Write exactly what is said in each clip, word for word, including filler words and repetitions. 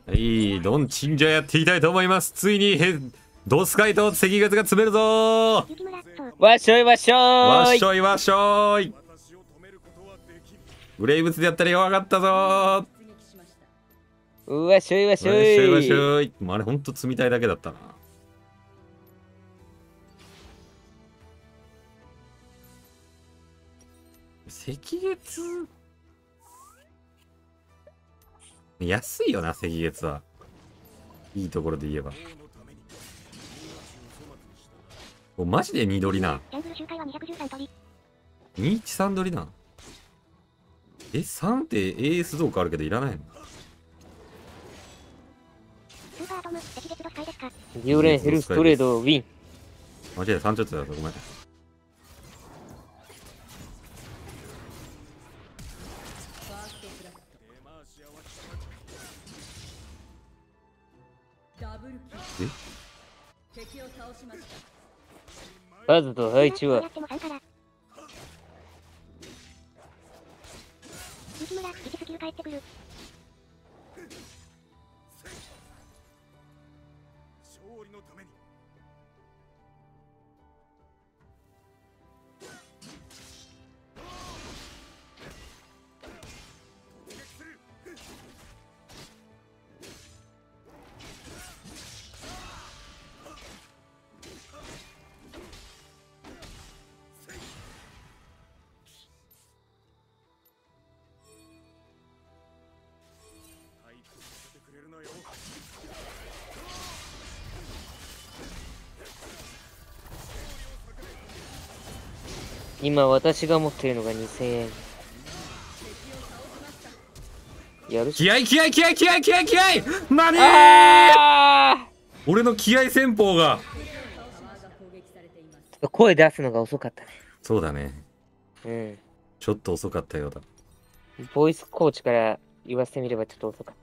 はい、ドンチンジャやっていきたいと思います。ついにヘドスカイと赤月が詰めるぞー。 わっしょいわっしょーい。 わっしょいわっしょい。ブレイブスでやったら弱かったぞー。 うわっしょいわっしょい。 わっしょいわっしょい。もうあれほんと積みたいだけだったな。赤月安いよな、赤月は。いいところで言えば。お、マジでに取りな。にいちさん取りな。え、さんって エーエス どうかあるけどいらないの？ ユーレンヘルストレードウィン。 間違えた、さんちょっとだとごめん。え？ バズと配置は今私が持っているのがにせんえん。やる気合い気合い気合い気合い気合い気合い何あ俺の気合戦法が。 声出すのが遅かったね。 そうだね。 うん。 ちょっと遅かったようだ。 ボイスコーチから言わせてみればちょっと遅かった。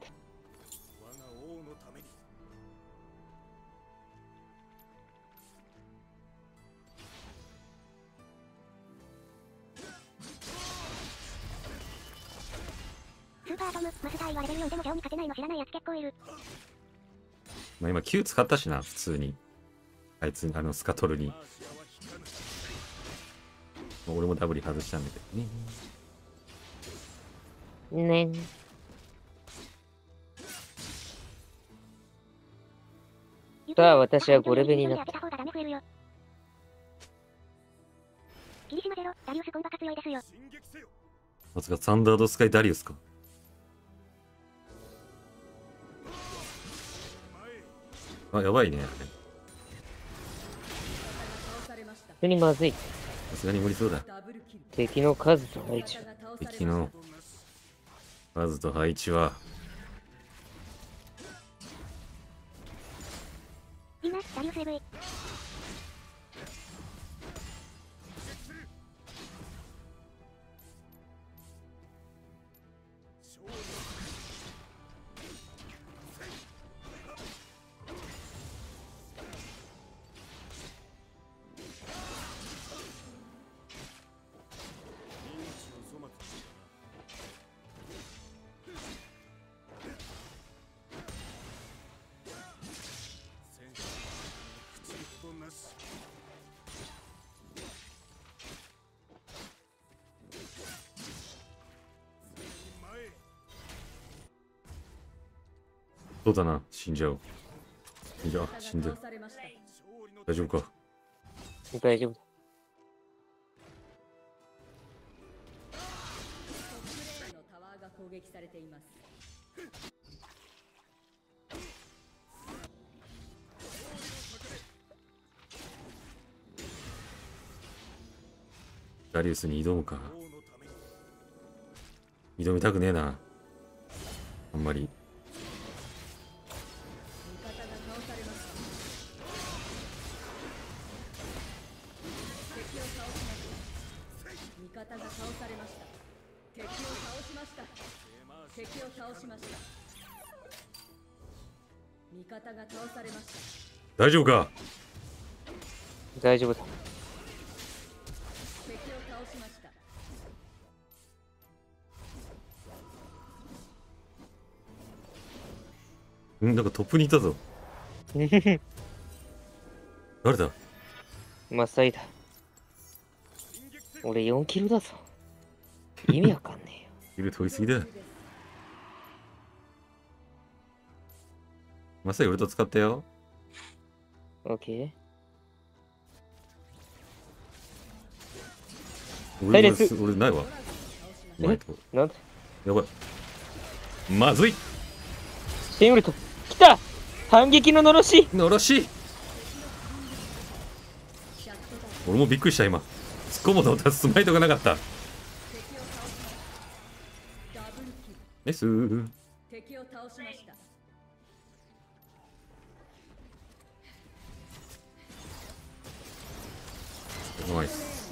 スーパートム、マスダーはレベルよんでもジャオに勝てないの知らないやつ結構いる。 まあ今 Q 使ったしな、普通に。あいつ、あの、スカトルに。俺もダブリ外したんだけどね。 ねん。さあ、私はごレベルになった。 まさかサンダードスカイダリウスか。あ、やばいね。 普通にまずい。 さすがに無理そうだ。 敵の数と配置。 敵の数と配置は。 今、ダリウス エブイ。 そうだな、死んじゃう。いや、死んでる。大丈夫か。 大丈夫だ。 ダリウスに挑むか。挑みたくねえな。あんまり。 味方が倒されました。敵を倒しました。敵を倒しました。味方が倒されました。 大丈夫か。 大丈夫だ。 敵を倒しました。 ん、なんかトップにいたぞ。誰だ？ マサイだ。俺よんキロだぞ。意味わかんねえよ。 キル取りすぎだ。まさにウルト使ったよ。 オッケ俺ダイレス俺俺ないわ。 えないと。 ー。なんだやばい。まずい。 シェンウルト。来た反撃ののろし。 のろしい。俺もびっくりした今。突っ込もうと思ったらスマイトがなかった。ですー。 敵を倒しました。 ナイス。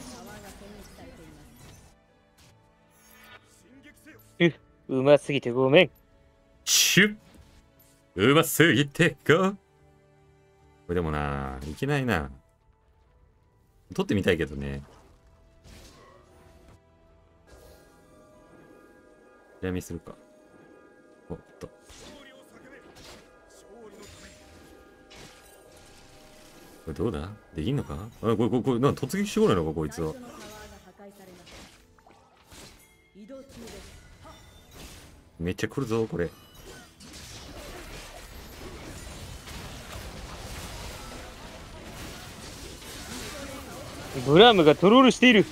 う、うますぎてごめん。 シュッ。うますぎてか。これでもな、いけないな。取ってみたいけどね。やみするか。おっと。これどうだできんのか？あ、これ、これ、これ、なんか突撃してこないのか、こいつは。めっちゃ来るぞ、これ。 ブラームがトロールしている。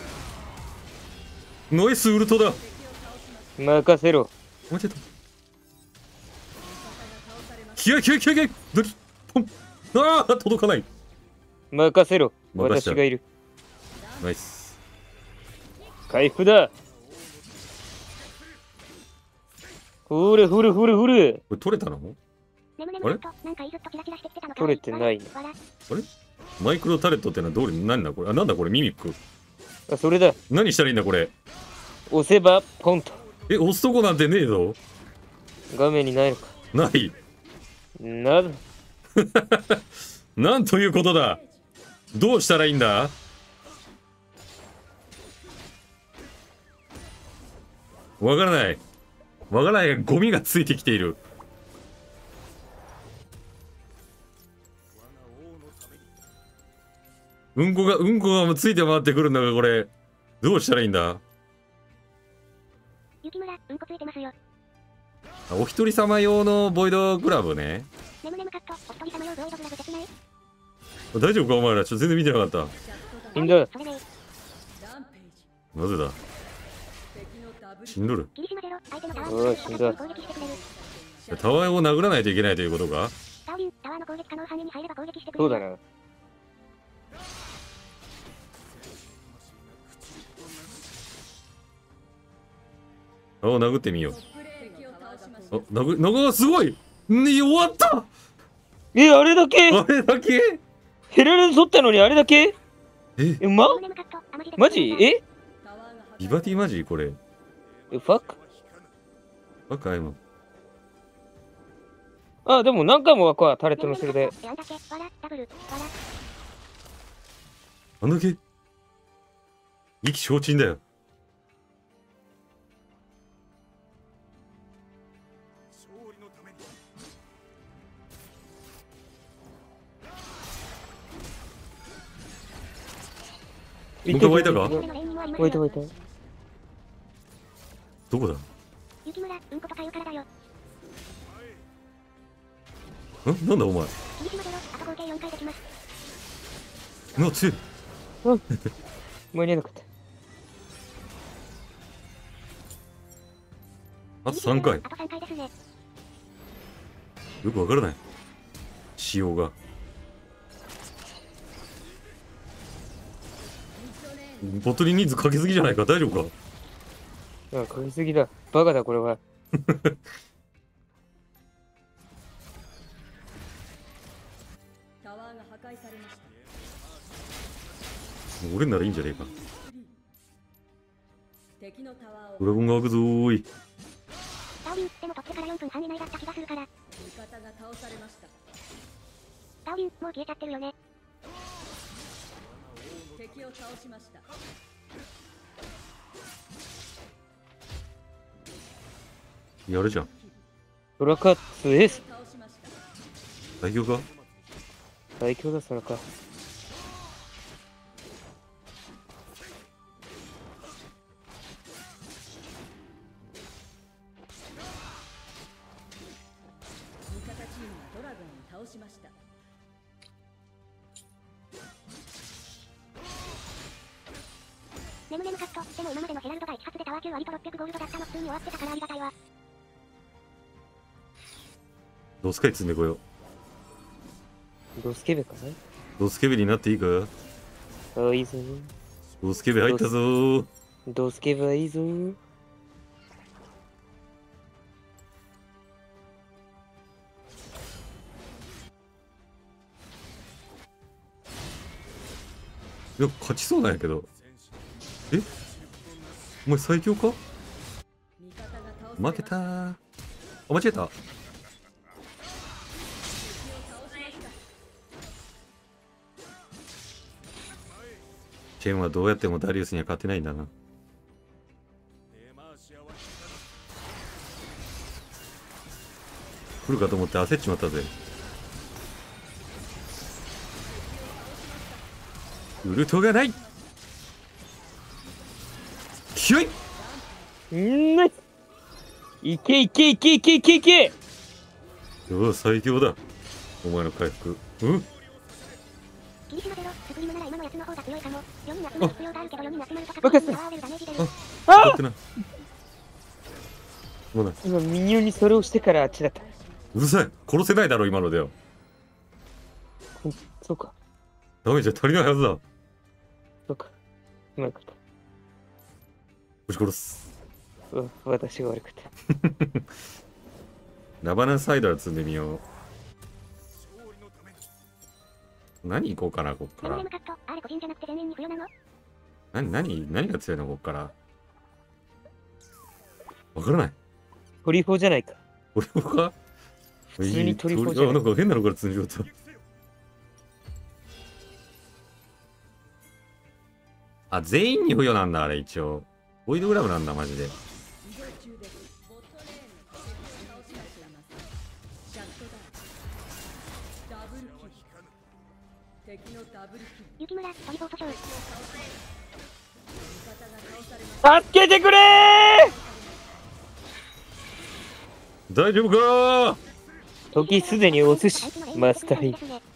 ノイスウルトだ。 任せろ。 待ってた。気合い気合い気合い気合いドキポン。ああ届かない。 任せろ。 任した私がいる。 ナイス。 回復だ。ふれふれふれふれ。 これ取れたの？ ねむねむっとなんかいずっとチラチラしてきてたのか取れてない。 わらあれマイクロタレットってのはどうり何だこれ？あ、なんだこれミミック。 あ、それだ。 何したらいいんだこれ？ 押せばポンと。 え、押すとこなんてねえぞ。 画面にないのか。 ない。 など。 なんということだ。どうしたらいいんだ？わからない。わからないがゴミがついてきている。うんこが、うんこがついて回ってくるんだが、これ。どうしたらいいんだ？ 雪村うんこついてますよ。 あ、お一人様用のボイドグラブね。 ねむねむカットお一人様用ボイドグラブできない？ 大丈夫かお前ら。ちょっと全然見てなかった。 いいんだ。 それねなぜだ？死んどる。 霧島ゼロ相手のタワうわー死んだ。 攻撃してくれる。 タワーを殴らないといけないということか？ タワーリンタワーの攻撃可能範囲に入れば攻撃してくれる。 そうだな。 タワーを殴ってみよう。あ、殴、殴がすごい。ね、終わった。 え、あれだけあれだけ？ ヘラル取ったのにあれだけえ、 え、まねむねむカットあまじでマジえビバティマジこれ。 え、ファックバカいもん。 あ、でも何回も枠はタレットの後ろで。 やんだけわらダブルわらあんだけ意気消沈だよ。本当湧いたか？ 湧いた湧いた。 どこだ？ん雪村うんことか言うからだよ。 なんだお前。 霧島ゼロあと合計よんかいできます。 な、強い。 間に合わなかった。 あとさんかい。 あとさんかいですね。 よくわからない。仕様が。ボトルに人数かけすぎじゃないか。大丈夫か？ あ、かけすぎだ。バカだ、これは。 タワーが破壊されました。 俺ならいいんじゃねえか。 敵のタワーをドラゴンが開くぞーい。 タワーリンでも取ってからよんぷんはん以内だった気がするから。 味方が倒されました。 タワーリンもう消えちゃってるよね。 敵を倒しました。 やるじゃん。 ドラカッツエース。 倒し最強か？ 最強だ、それか。 味方チームがドラゴンを倒しました。 眠眠カット。でも今までのヘラルドがいち発でタワー級割とろっぴゃくゴールドだったの普通に終わってたからありがたいわ。 ドスカイ積んでこよう。 ドスケベかドスケベになっていいか？ な。ああ、いいぞ。 ドスケベ入ったぞー。 ドスケベはいいぞ。 いや、勝ちそうなんやけど。え、お前最強か？ 味方が倒されました。 負けたー。あ、間違えた。チェンはどうやってもダリウスには勝てないんだな。来るかと思って焦っちまったぜ。ウルトがない。ひょい。 んーいけいけいけいけいけいけ。 うわ、最強だ。お前の回復。うん。 霧島ゼロ、スプリムなら今のやつの方が強いかも。よにん集まる必要があるけどよにん集まるとか任せてパワーレルダメージ出る。 だってな。もうな、 今ミニオンにそれをしてからあっちだった。 うるさい。殺せないだろ、今のでよ。 うん、そうか。 ダメージは足りないはずだ。 そうか。うまかった。 押し殺す。 うわ、私が悪かった。 ラバナサイダー積んでみよう。何行こうかな、こっから眠眠。カット。あれ個人じゃなくて全員に不要なの？ 何、何、何が強いの、こっから。わからない。 トリフォーじゃないか。 俺もか？ 普通にトリフォーじゃないあ、なんか変なのから積んじゃった。あ、全員に不要なんだ、あれ一応。ボイドグラムなんだ、マジで。 移動中です。ボットレーンの敵を倒しましています。シャットダウン。ダブルキル。敵のダブルキル。 雪村、トリボートショー。 味方が倒されました。 助けてくれー。 大丈夫か？ 時すでにお寿司マスターイン。 味方が倒されま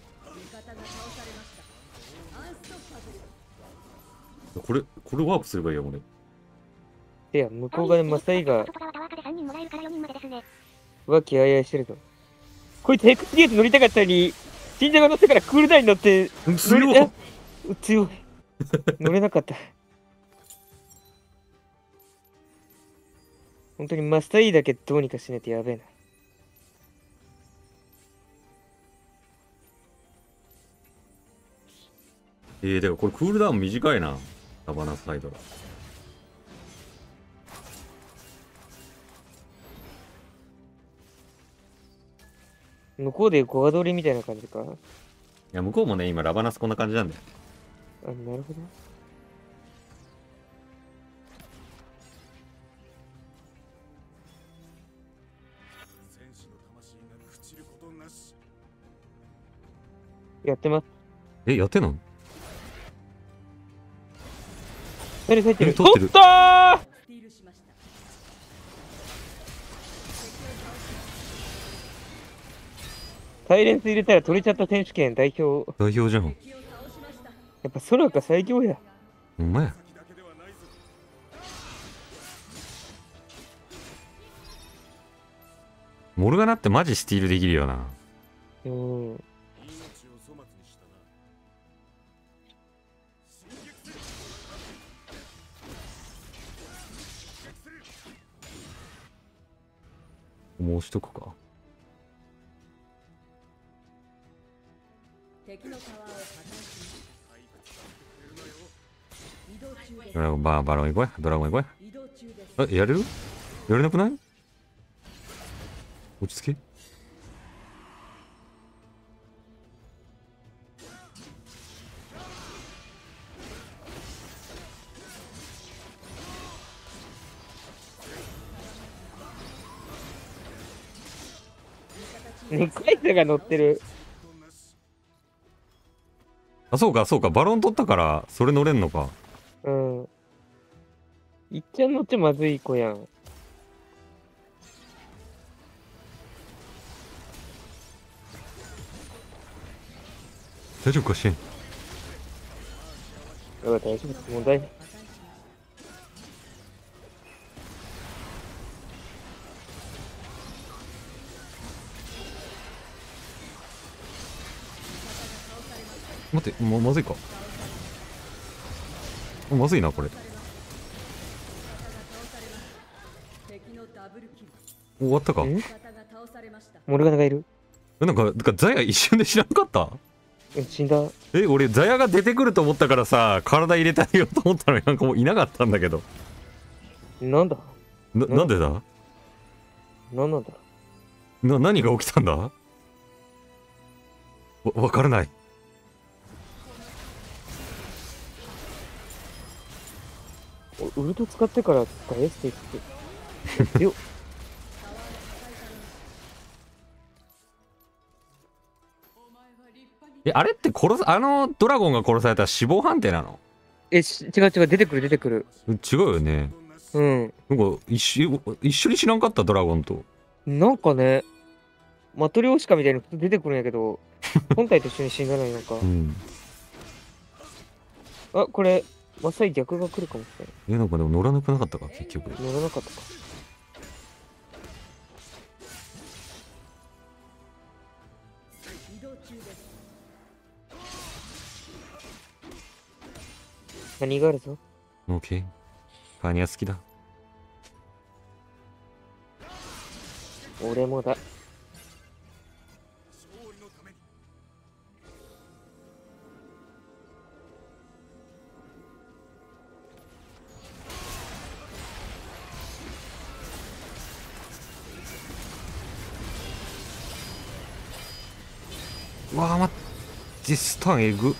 した。アンストッパブル。 これ、これワープすればいいや、俺。 いや、向こう側でマスターインが外側タワー化でさんにんもらえるからよにんまでですね。 和気あいあいしてるぞ。こいつ X ゲート乗りたかったのに、死んだが乗ってからクールダウンに乗って乗強りえっ。 強い。乗れなかった。本当にマスターインだけどうにかしないとやべえな。 えー、でもこれクールダウン短いな。ラバナサイド。 向こうでゴアドリみたいな感じか。あ、 いや、向こうもね、今ラバナスこんな感じなんだよ。 なるほど。やってます。 え、やってんの？ 誰入ってる？ え取ってる取ったー。 スティールしました。 サイレンス入れたら取れちゃった選手権代表。 代表じゃん。 敵を倒しました。 やっぱ空か最強や。 ほんまや。モルガナってマジスティールできるよな。 うん。 もうしとくか。 敵のタワーを破壊します。移動中です。 ドラゴンバーバロン行こうや。ドラゴン行こう移動中です。 や。え、やれる？やれなくない？落ち着け。 味方チームね、カイザが乗ってる。 あ、そうか、そうか。バロン取ったから、それ乗れんのか。 うん。いっちゃん乗っちゃまずい子やん。 大丈夫か、シェン。 うん、大丈夫。問題ない。 待って、もうまずいか。まずいな、これ。 敵のダブルキル。 終わったか。 ん味方が倒されました。 モルガナがいる。 え、なんか、なんかザヤ一瞬で知らんかった。 うん、死んだ。 え、俺、ザヤが出てくると思ったからさ、体入れてあげようと思ったのになんかもういなかったんだけど。 なんだな、なんでだなんなんだな、何が起きたんだわ、わからない。 ウルト使ってからダイエステって。よっ。 え、あれって殺す、あのドラゴンが殺されたら死亡判定なの？ え、し違う違う、出てくる出てくる。 違うよね。 うん。 なんか一緒、一緒に知らんかったドラゴンと。 なんかね、マトリョーシカみたいに出てくるんやけど、本体と一緒に死んだのになんか。 うん。 あ、これ、まさに逆が来るかもしれない。 え、なんかでも乗らなくなかったか、結局。 乗らなかったか。 移動中です。 何があるぞ。 オッケー。カーニア好きだ。 俺もだ。 わあ、ま、ジスタンえぐ。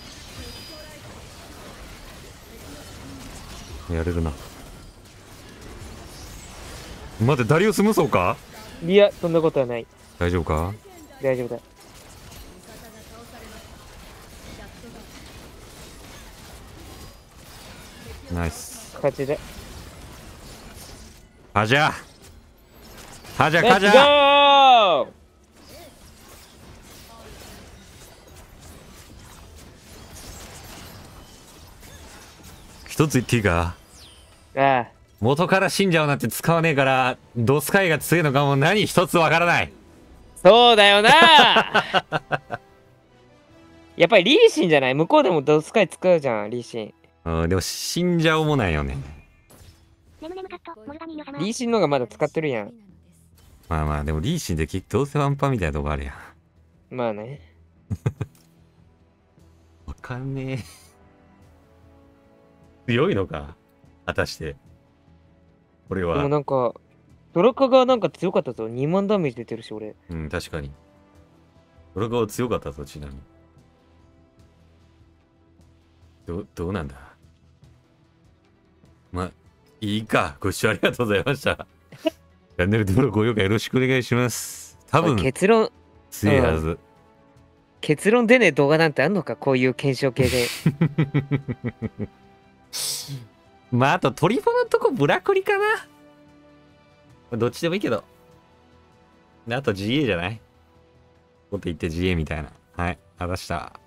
やれるな。待って、ダリウス無双か？ いや、そんなことはない。 大丈夫か？ 大丈夫だ。 ナイス。 勝ちだ。 はじゃはじゃレッツかじゃゴー。 一つ言っていいか？ ああ、 元から信者をなんて使わねえから、ドスカイが強いのかも何一つわからない。 そうだよな。やっぱりリーシンじゃない？向こうでもドスカイ使うじゃん、リーシン。 うん、でも信者をもないよね。 ネムネムカット、モルガニーニョ様。 リーシンの方がまだ使ってるやん。 まあまあ、でもリーシンで結局どうせワンパンみたいなとこあるやん。 まあね。 わかんねえ。強いのか果たして。これでもは。 なんか、ドラカがなんか強かったぞ。にまんダメージ出てるし、俺。 うん、確かに。ドラガは強かったぞ、ちなみに。ど、どうなんだ。まあ、いいか。ご視聴ありがとうございました。チャンネル登録、高評価よろしくお願いします。多分、 結論、 強いはず。 結論出ねえ動画なんてあんのか？こういう検証系で。 まあ、あとトリフォのとこブラクリかな。どっちでもいいけど。であと ジーエー じゃない？こと言って ジーエー みたいな。はい。ありがとうございました。